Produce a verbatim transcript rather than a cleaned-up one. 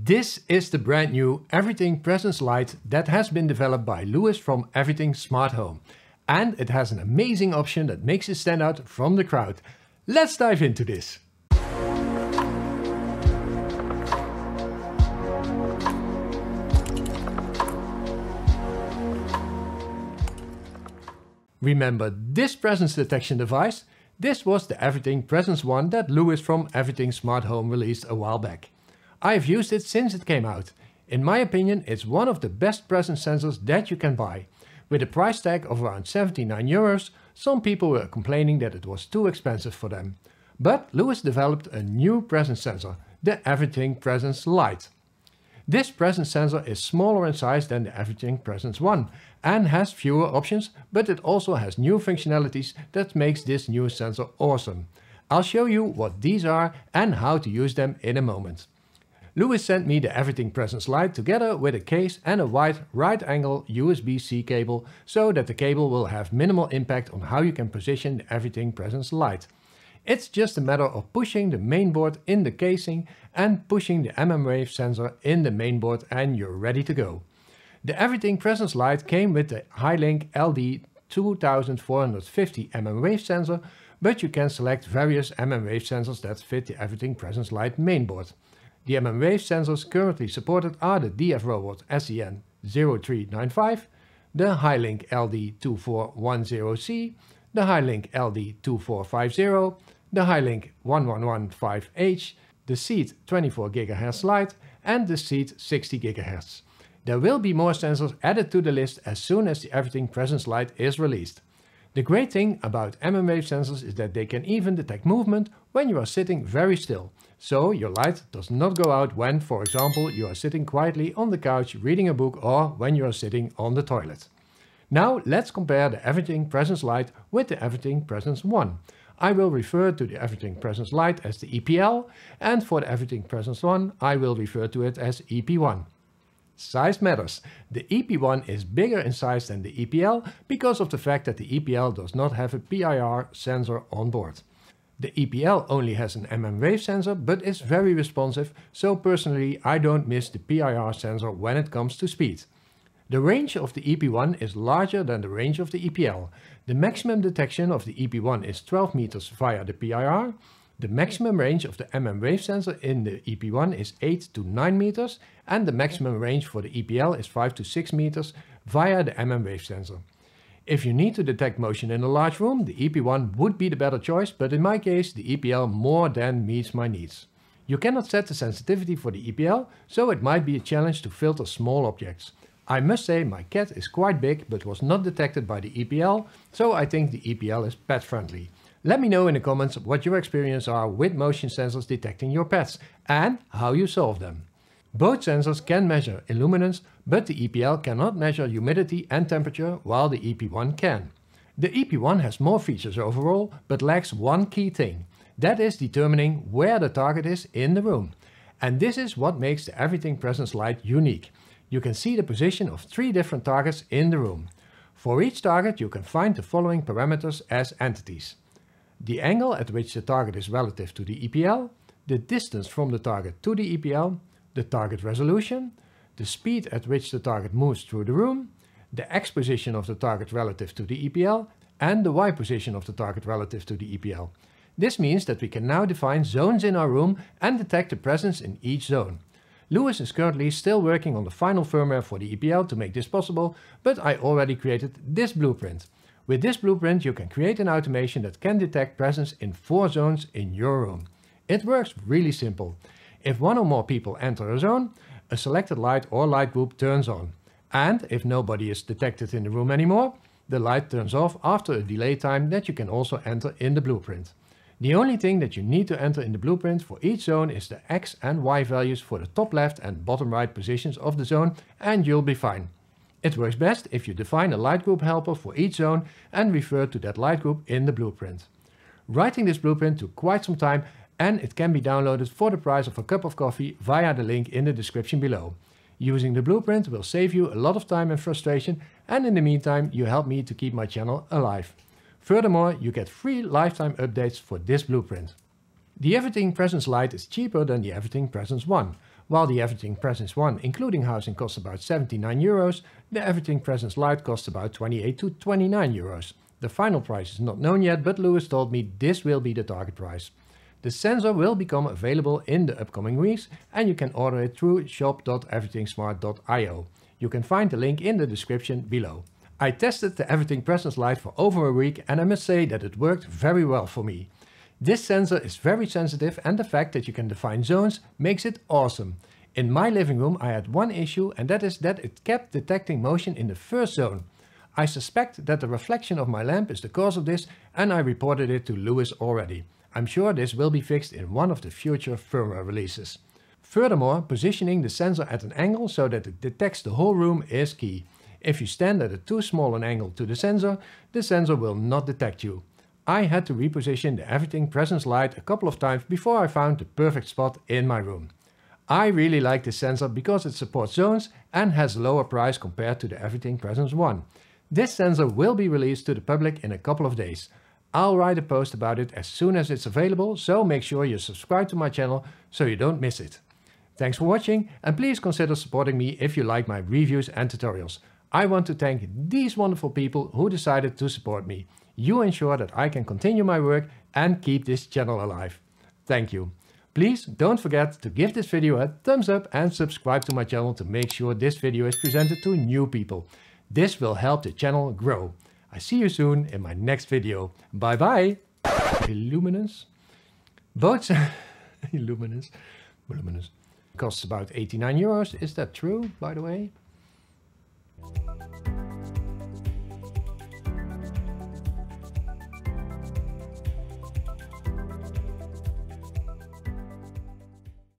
This is the brand new Everything Presence Lite that has been developed by Louis from Everything Smart Home. And it has an amazing option that makes it stand out from the crowd. Let's dive into this. Remember this presence detection device? This was the Everything Presence one that Louis from Everything Smart Home released a while back. I have used it since it came out. In my opinion, it's one of the best presence sensors that you can buy. With a price tag of around seventy-nine euros, some people were complaining that it was too expensive for them. But Louis developed a new presence sensor, the Everything Presence Lite. This presence sensor is smaller in size than the Everything Presence one and has fewer options, but it also has new functionalities that makes this new sensor awesome. I'll show you what these are and how to use them in a moment. Louis sent me the Everything Presence Lite together with a case and a wide right angle U S B C cable so that the cable will have minimal impact on how you can position the Everything Presence Lite. It's just a matter of pushing the mainboard in the casing and pushing the mmwave sensor in the mainboard and you're ready to go. The Everything Presence Lite came with the Highlink L D two thousand four hundred fifty mmwave sensor, but you can select various mmwave sensors that fit the Everything Presence Lite mainboard. The mmwave sensors currently supported are the D F Robot S E N zero three nine five, the Highlink L D two four one zero C, the Highlink L D two four five zero, the Highlink one one one five H, the Seed twenty-four gigahertz Lite and the Seed sixty gigahertz. There will be more sensors added to the list as soon as the Everything Presence Lite is released. The great thing about mmwave sensors is that they can even detect movement when you are sitting very still. So your light does not go out when, for example, you are sitting quietly on the couch reading a book or when you are sitting on the toilet. Now let's compare the Everything Presence Lite with the Everything Presence one. I will refer to the Everything Presence Lite as the E P L, and for the Everything Presence one I will refer to it as E P one. Size matters. The E P one is bigger in size than the E P L because of the fact that the E P L does not have a P I R sensor on board. The E P L only has an mmwave sensor but is very responsive, so personally I don't miss the P I R sensor when it comes to speed. The range of the E P one is larger than the range of the E P L. The maximum detection of the E P one is twelve meters via the P I R. The maximum range of the mmwave sensor in the E P one is eight to nine meters and the maximum range for the E P L is five to six meters via the mmwave sensor. If you need to detect motion in a large room, the E P one would be the better choice, but in my case the E P L more than meets my needs. You cannot set the sensitivity for the E P L, so it might be a challenge to filter small objects. I must say my cat is quite big but was not detected by the E P L, so I think the E P L is pet friendly. Let me know in the comments what your experience are with motion sensors detecting your pets and how you solve them. Both sensors can measure illuminance, but the E P L cannot measure humidity and temperature while the E P one can. The E P one has more features overall, but lacks one key thing. That is determining where the target is in the room. And this is what makes the Everything Presence Lite unique. You can see the position of three different targets in the room. For each target you can find the following parameters as entities: the angle at which the target is relative to the E P L, the distance from the target to the E P L, the target resolution, the speed at which the target moves through the room, the X position of the target relative to the E P L, and the Y position of the target relative to the E P L. This means that we can now define zones in our room and detect the presence in each zone. Louis is currently still working on the final firmware for the E P L to make this possible, but I already created this blueprint. With this blueprint you can create an automation that can detect presence in four zones in your room. It works really simple. If one or more people enter a zone, a selected light or light group turns on. And if nobody is detected in the room anymore, the light turns off after a delay time that you can also enter in the blueprint. The only thing that you need to enter in the blueprint for each zone is the X and Y values for the top left and bottom right positions of the zone and you'll be fine. It works best if you define a light group helper for each zone and refer to that light group in the blueprint. Writing this blueprint took quite some time and it can be downloaded for the price of a cup of coffee via the link in the description below. Using the blueprint will save you a lot of time and frustration, and in the meantime you help me to keep my channel alive. Furthermore, you get free lifetime updates for this blueprint. The Everything Presence Lite is cheaper than the Everything Presence one. While the Everything Presence one including housing costs about seventy-nine euros, the Everything Presence Lite costs about twenty-eight to twenty-nine euros. The final price is not known yet, but Lewis told me this will be the target price. The sensor will become available in the upcoming weeks and you can order it through shop dot everything smart dot i o. You can find the link in the description below. I tested the Everything Presence Lite for over a week and I must say that it worked very well for me. This sensor is very sensitive and the fact that you can define zones makes it awesome. In my living room I had one issue, and that is that it kept detecting motion in the first zone. I suspect that the reflection of my lamp is the cause of this and I reported it to Lewis already. I'm sure this will be fixed in one of the future firmware releases. Furthermore, positioning the sensor at an angle so that it detects the whole room is key. If you stand at a too small an angle to the sensor, the sensor will not detect you. I had to reposition the Everything Presence Lite a couple of times before I found the perfect spot in my room. I really like this sensor because it supports zones and has a lower price compared to the Everything Presence one. This sensor will be released to the public in a couple of days. I'll write a post about it as soon as it's available, so make sure you subscribe to my channel so you don't miss it. Thanks for watching and please consider supporting me if you like my reviews and tutorials. I want to thank these wonderful people who decided to support me. You ensure that I can continue my work and keep this channel alive. Thank you. Please don't forget to give this video a thumbs up and subscribe to my channel to make sure this video is presented to new people. This will help the channel grow. I see you soon in my next video. Bye bye. Illuminous. Both Illuminous. Illuminous. Costs about eighty-nine euros. Is that true, by the way?